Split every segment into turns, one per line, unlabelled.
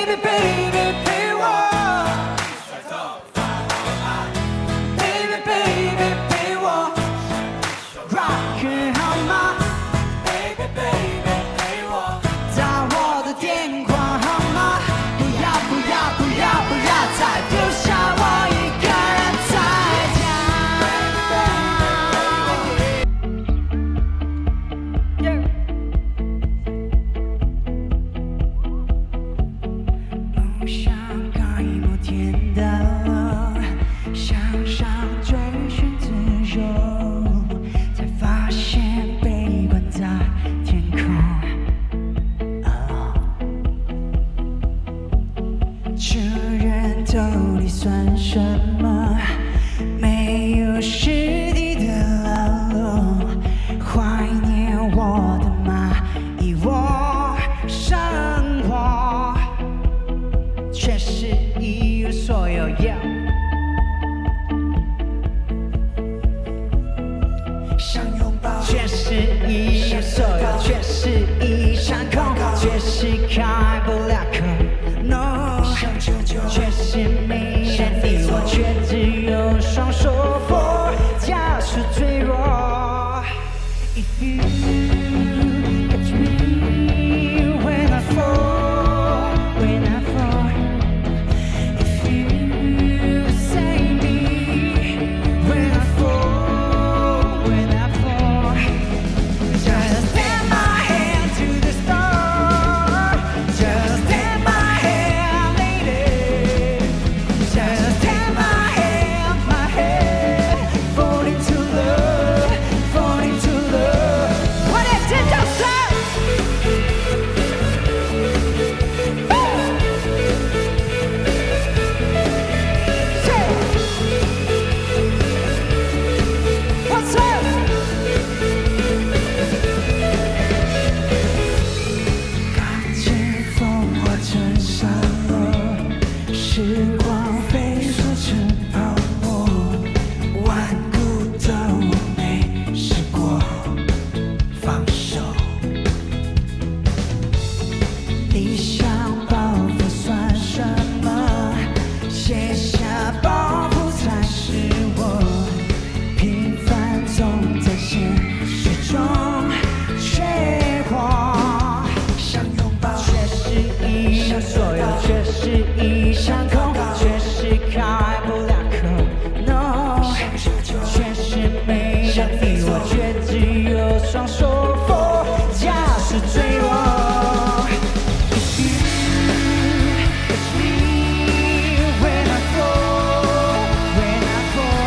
，baby baby 陪我 ，baby baby 陪我 ，rock 好吗 ？baby baby 陪我，打我的电话好吗？不要不要不要不要再丢下我一个人在家。梦想刚一摩天大楼，向上追寻自由，才发现被关在天空。这人头里算什么？没有实地的牢笼，怀念我的蚂蚁窝生活，却是一无所有。想拥抱，却是一无所有，却是一场空，却是开不了口。No， 却是没人理我，却只有双手for加速坠落。If you catch me when I fall, when I fall. If you save me when I fall, when I fall. Just take my hand to the stars. Just take my hand, lady. Just take my hand, fall into love, fall into love. 我的尖叫声。What's up？ 看见烽火成沙漠，时光飞速成泡沫，顽固的我没试过放手。理想抱负算什么？卸下包袱才是我。平凡总在现实中缺货，想拥抱，却是一无所有，却是一场空，却是开不了口。No， 却是没人理我，却只有双手for加速坠落。If you catch me when I fall, when I fall.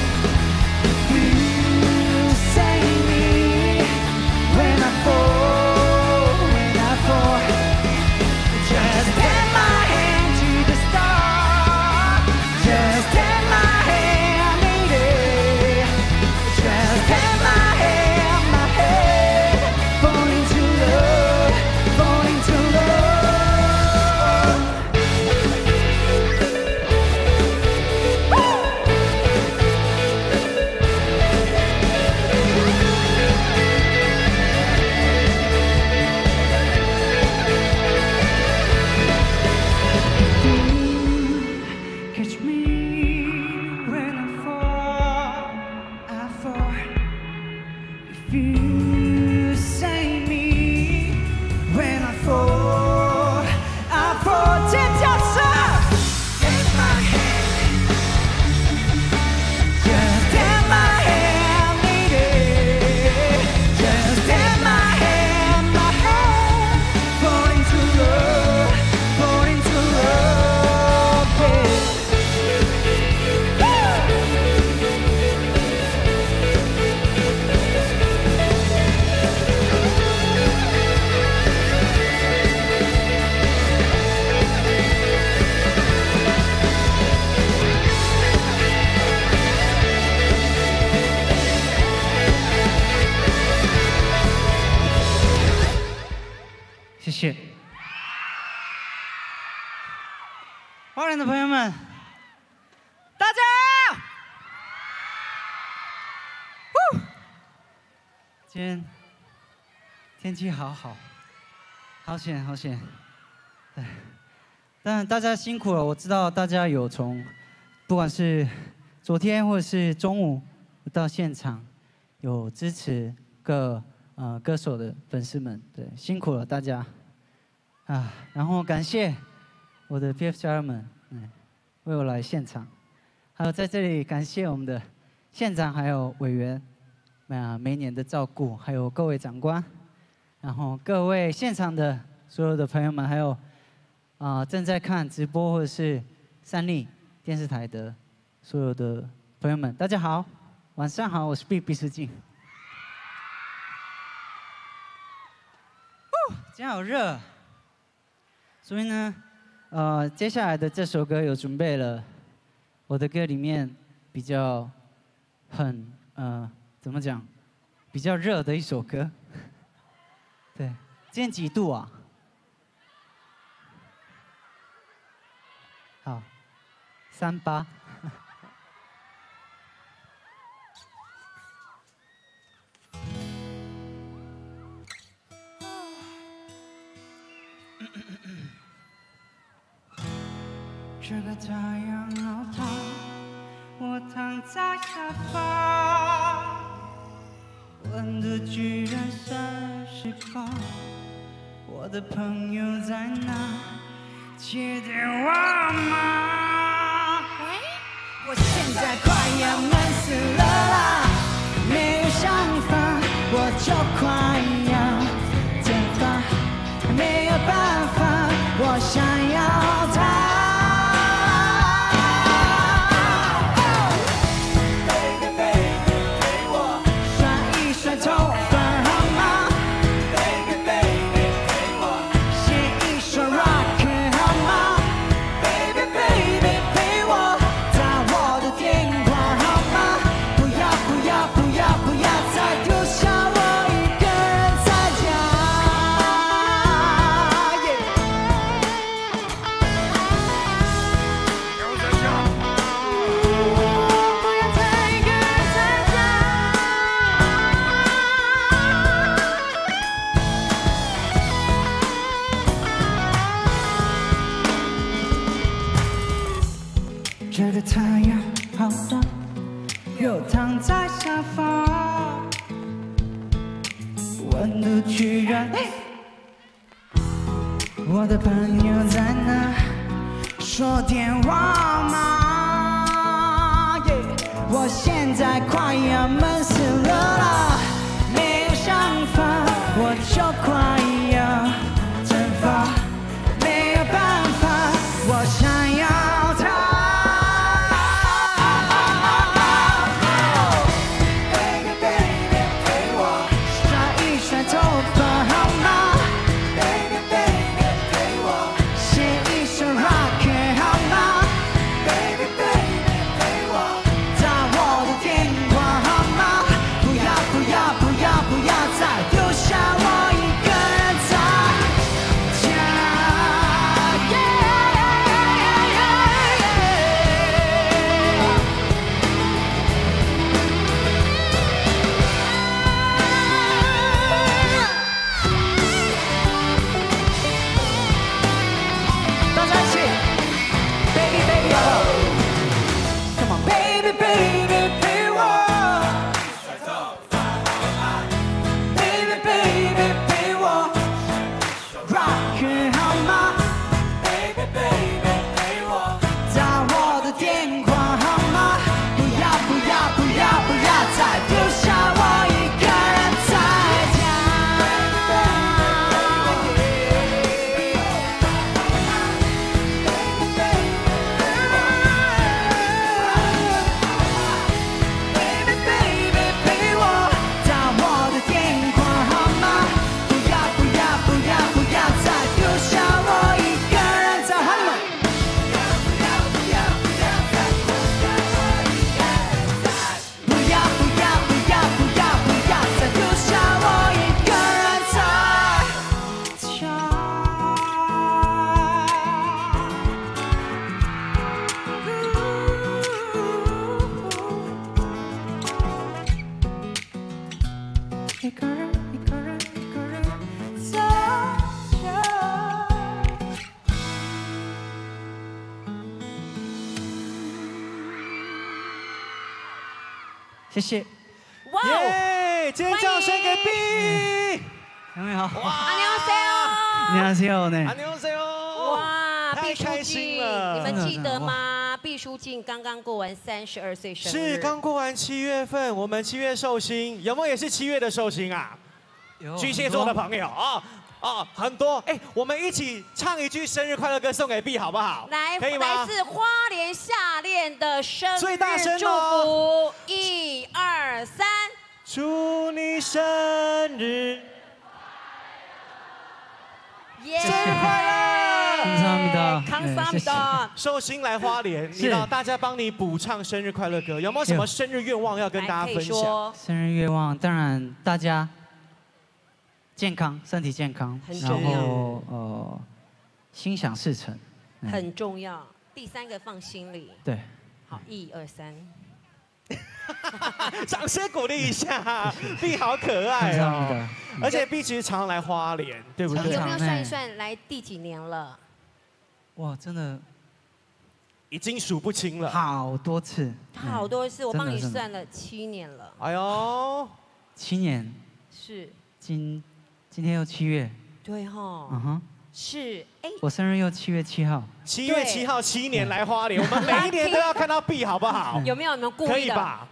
You save me when I fall, when I fall. Just take my hand to the stars. Just take my hand, lady. Just take my hand, fall into love, fall into love. Woo! 'Catch me when I fall, I fall. If you save me when I fall, I fall. 尖叫声 ！Take my hand, just take my hand, lady. Just take my hand, fall into love, fall into love, yeah. Woo! 谢谢。花莲的朋友们，大家好！今天天气好好，好险好险。对， 但大家辛苦了，我知道大家有从，不管是昨天或者是中午到现场，有支持歌手的粉丝们，对，辛苦了大家。然后感谢我的 PF 家人们，为我来现场，还有在这里感谢我们的县长还有委员，每年的照顾，还有各位长官，然后各位现场的所有的朋友们，还有正在看直播或者是三立电视台的所有的朋友们，大家好，晚上好，我是毕世静。今天好热，所以呢，接下来的这首歌有准备了我的歌里面比较怎么讲，比较热的一首歌。对，今天几度啊？好，38。这个太阳好烫，我躺在沙发，温度居然30度。我的朋友在哪？接电话吗？喂，我现在快要闷死了啦，没有想法，我就快要蒸发，没有办法，我想要他。这个太阳好大，又躺在沙发，温度居然……我的朋友在哪？说电话吗？我现在快要闷死了啦，没有想法，我就快要蒸发，没有办法，我想要他。 谢谢。
哇耶！尖叫声给 B。
有没有？
哇！
안녕하세요呢。
안녕하세요。
哇，
太
毕书
开心
尽，
了
你们记得吗？毕书尽刚刚过完32岁生日，
是刚过完7月份，我们7月寿星，有没有也是7月的寿星啊？
有
巨蟹座的朋友啊。 哦，很多哎，我们一起唱一句生日快乐歌送给 B 好不好？
来，
可以吗？
来自花莲夏恋的生日
最大声
祝
哦
福，1、2、3，
祝你生日
耶！
生日快乐！
감사합니다。
康萨米的，
寿星来花莲，你知道大家帮你补唱生日快乐歌，有没有什么生日愿望要跟大家分享？
生日愿望，当然大家健康，身体健康，然
很重要
后心想事成，
很重要。第3个放心里，
对，
好，1、2、3。
掌声鼓励一下，B 好可爱哦！而且 B 其实常常来花莲，对不对？
有没有算一算来第几年了？
哇，真的
已经数不清了，
好多次，
好多次，我帮你
真的
算了7年了。
哎呦
，7年，
是，
今天又7月，
对哈，
嗯哼，
是，哎，
我生日又7月7号
，7月7号7年来花莲，我们每一年都要看到 B 好不好？
有没有你们故
可
意的？
以吧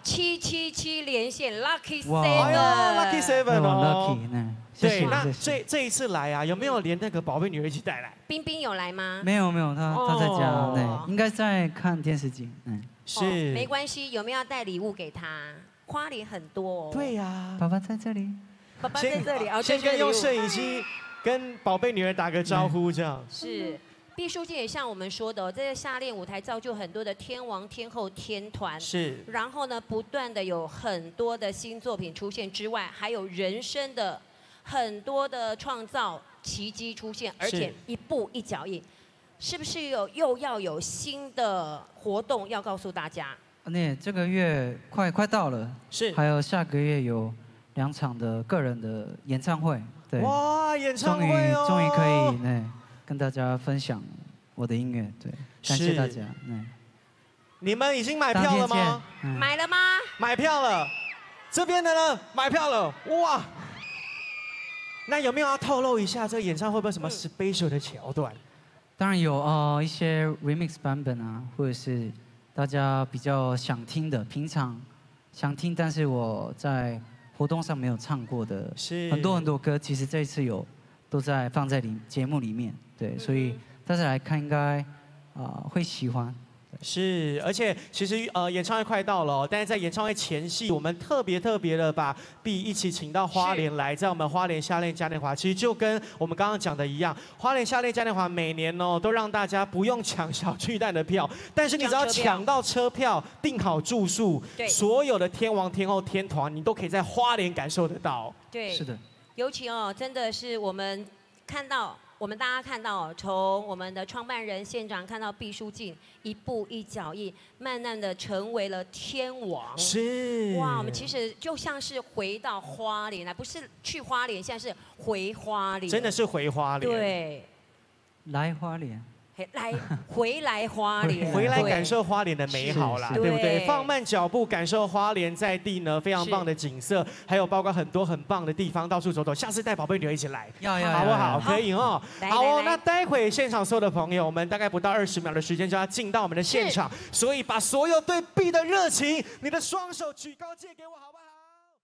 777连线 Lucky
哇
Lucky
Seven，
Seven 哦
，Lucky 呢？谢
对，
谢
那
谢谢。
这一次来啊，有没有连那个宝贝女儿一起带来？
冰冰有来吗？
没有，他在家，
哦
对，应该在看电视机，嗯。
哦没关系，有没有要带礼物给他？花莲很多哦。
对呀，
爸爸在这里。
爸爸在这里，哦，
先跟用摄影机跟宝贝女儿打个招呼，这样。
是。毕书尽也像我们说的，这个夏恋舞台造就很多的天王天后天团，
是。
然后呢，不断的有很多的新作品出现之外，还有人生的很多的创造奇迹出现，而且一步一脚印，是不是又要有新的活动要告诉大家？
那这个月快到了，
是，
还有下个月有2场的个人的演唱会，对，
哇，演唱会哦，
终于可以跟大家分享我的音乐，对，感谢大家，
你们已经买票了吗？
买了吗？
买票了，这边的呢，买票了，哇！那有没有要透露一下这个演唱会有没有什么 special 的桥段？
当然有一些 remix 版本啊，或者是大家比较想听的，平常想听，但是我在活动上没有唱过的，
是
很多歌，其实这一次都在放在节目里面，对，所以大家来看应该会喜欢。
是，而且其实演唱会快到了，但是在演唱会前夕，我们特别的把 B 一起请到花莲来，在我们花莲夏恋嘉年华，其实就跟我们刚刚讲的一样，花莲夏恋嘉年华每年都让大家不用抢小巨蛋的票，但是你只要抢到车票，订好住宿，所有的天王天后天团，你都可以在花莲感受得到。
对，
是的，
尤其真的是我们大家看到，从我们的创办人县长看到毕书尽一步一脚印，慢慢的成为了天王。
是。
哇，我们其实就像是回到花莲来，不是去花莲，现在是回花莲。
真的是回花莲。
对。
来花莲。
回来花莲，
回来感受花莲的美好啦，对不对？放慢脚步，感受花莲在地呢非常棒的景色，还有包括很多很棒的地方，到处走走。下次带宝贝女儿一起来，好不好？可以哦。好哦，那待会现场所有的朋友，我们大概不到20秒的时间就要进到我们的现场，所以把所有对 B 的热情，你的双手举高借给我，好不好？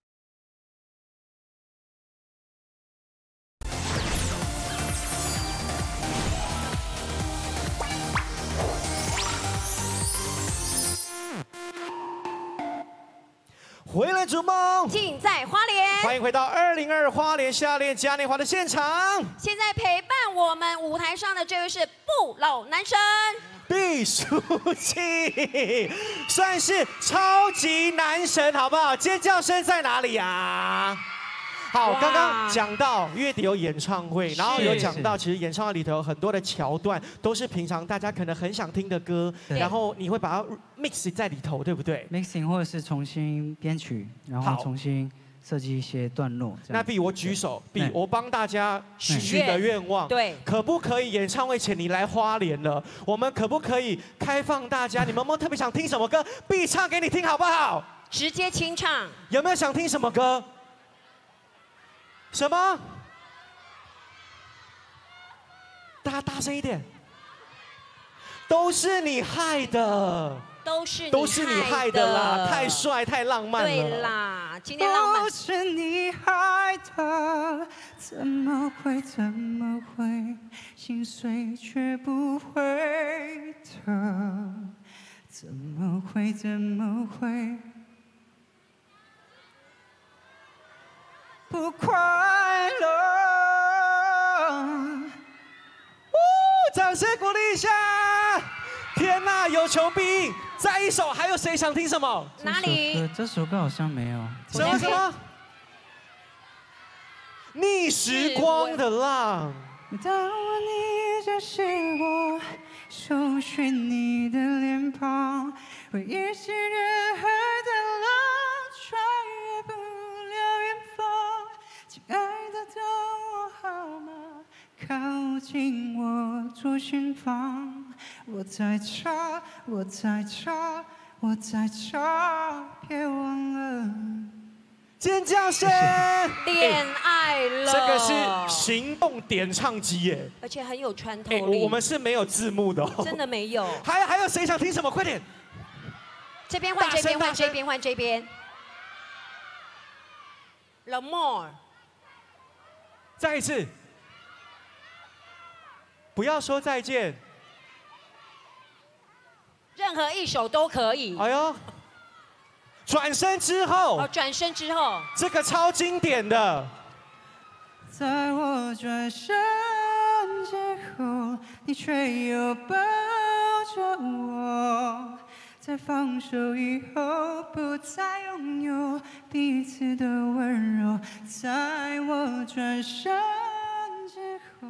回来逐梦，
尽在花莲。
欢迎回到2022花莲夏恋嘉年华的现场。
现在陪伴我们舞台上的这位是不老男神
毕书尽，算是超级男神，好不好？尖叫声在哪里啊？好，刚刚讲到月底有演唱会，然后有讲到，其实演唱会里头有很多的桥段都是平常大家可能很想听的歌，然后你会把它 mix 在里头，对不对
？mixing 或者是重新编曲，然后重新设计一些段落。
那 B 我举手 ，B 我帮大家许个愿望，
对，
可不可以演唱会前你来花莲了？我们可不可以开放大家？你们有没有特别想听什么歌？B 唱给你听好不好？
直接清唱。
有没有想听什么歌？什么？大家大声一点。都是你害的。都是你害的啦！太帅，太浪漫了。
对啦，今天浪漫。
都是你害的，怎么会？心碎却不会的，怎么会？不快乐。
掌声鼓励一下！天哪，有求必应。再一首，还有谁想听什么？
哪里？
这首歌好像没有。
什么？逆时光的浪。
当我逆着是我，搜寻你的脸庞，回忆是任何的浪，穿越不了远方。亲爱的，等我好吗？靠近我左心房。我在唱，别忘了。
尖叫声！
恋爱了，
这个是行动点唱机耶，
而且很有穿透力。
我们是没有字幕的哦，
真的没有。
还有谁想听什么？快点！
这边换这边，换这边，换这边。The more。
再一次。不要说再见。
任何一首都可以。
哎呦，转身之后。
哦，转身之后。
这个超经典的。
在我转身之后，你却又抱着我。在放手以后，不再拥有彼此的温柔。在我转身之后。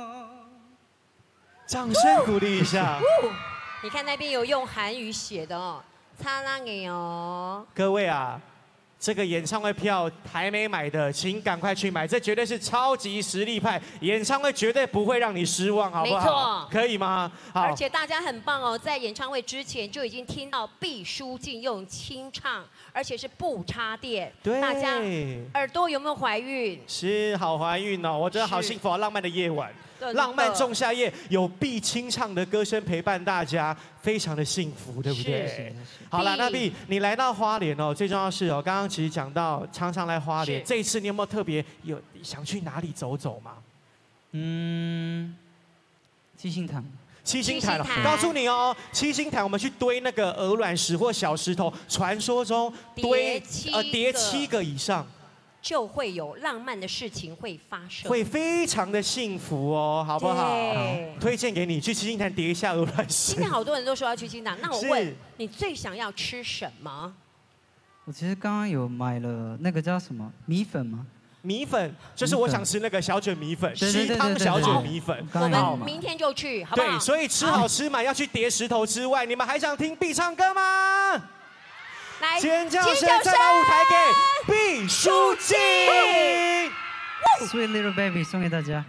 掌声鼓励一下。
你看那边有用韩语写的哦，擦拉给哦。
各位啊，这个演唱会票还没买的，请赶快去买，这绝对是超级实力派演唱会，绝对不会让你失望，好不好？
没错，
可以吗？好。
而且大家很棒哦，在演唱会之前就已经听到毕书尽用清唱，而且是不插电。
对。
大家耳朵有没有怀孕？
是好怀孕哦，我觉得好幸福啊，浪漫的夜晚。浪漫仲夏夜有毕清唱的歌声陪伴大家，非常的幸福，对不对？好了，那毕你来到花莲哦，最重要是哦，刚刚其实讲到常常来花莲，这一次你有没有特别想去哪里走走吗？
七星潭。
七星潭，告诉你哦，七星潭我们去堆那个鹅卵石或小石头，传说中堆叠7个以上。
就会有浪漫的事情会发生，
会非常的幸福哦，好不好？推荐给你去七星潭叠一下鹅卵石。
今天好多人都说要去七星潭，那我问你最想要吃什么？
我其实刚刚有买了那个叫什么米粉吗？
米粉就是我想吃那个小卷米粉，西汤小卷米粉。
我们明天就去，好不好？
对，所以吃好吃满要去叠石头之外，你们还想听必唱歌吗？
来，
尖叫声，再把舞台给毕书尽。
Sweet Little Baby 送给大家。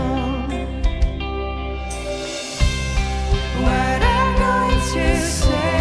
What I'm going to say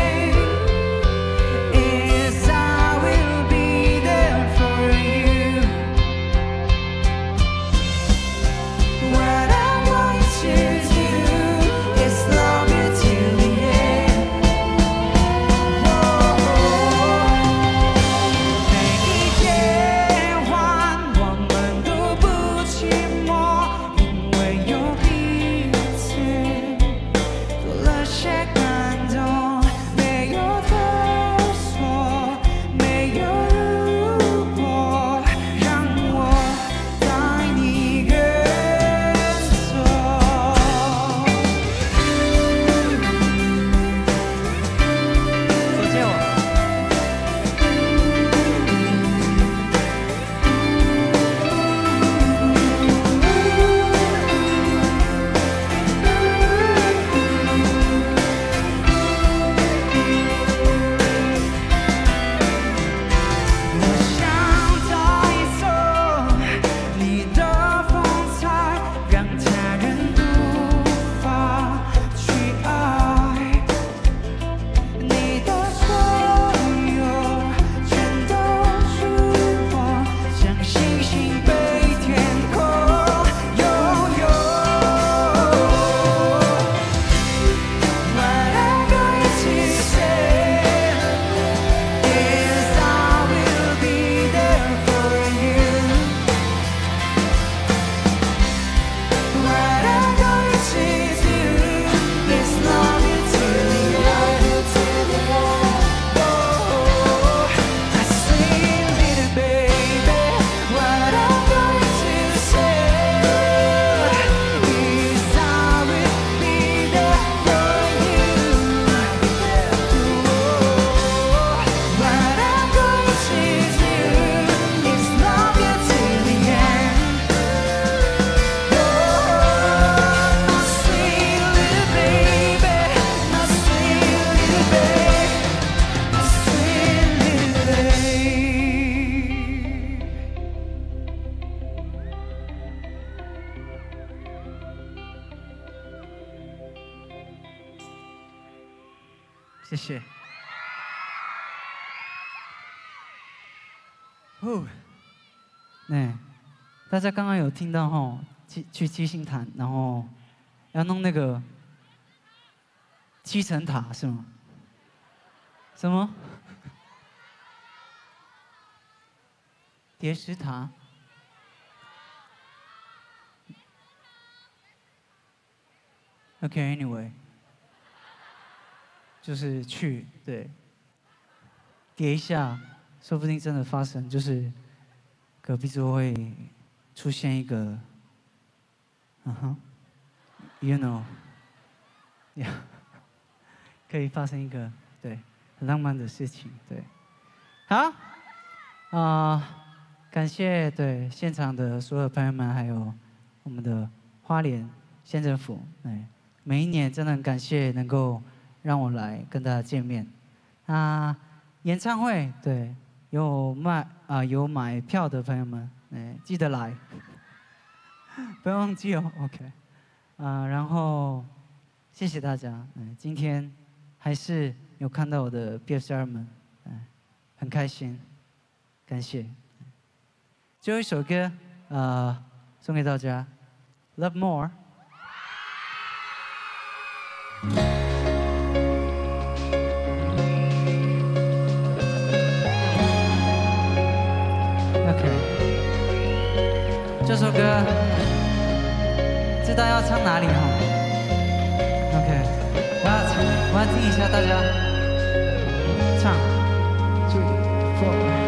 谢谢。哦，那大家刚刚有听到吼，去七星潭，然后要弄那个7层塔是吗？什么？叠石塔？OK，anyway，就是去对，叠一下，说不定真的发生，就是隔壁桌会出现一个，you know， 可以发生一个对很浪漫的事情，对，好感谢对现场的所有朋友们，还有我们的花莲县政府，每一年真的很感谢能够让我来跟大家见面。演唱会对有买票的朋友们，记得来，不要忘记哦 ，OK。然后谢谢大家，今天还是有看到我的 BF12们，很开心，感谢。最后一首歌，送给大家 ，Love More。这首歌知道要唱哪里哈 ？OK， 我要听一下大家唱 ，3、4。